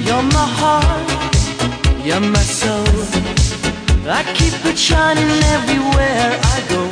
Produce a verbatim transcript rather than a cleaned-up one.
You're my heart, you're my soul. I keep it shining everywhere I go.